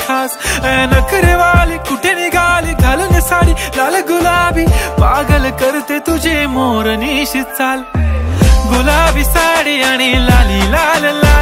खास नखरेवाली कुठे निघाली घालून साडी लाल गुलाबी पागल करते तुझे मोरनीशी चाल गुलाबी साडी आणि लाली लाल लाल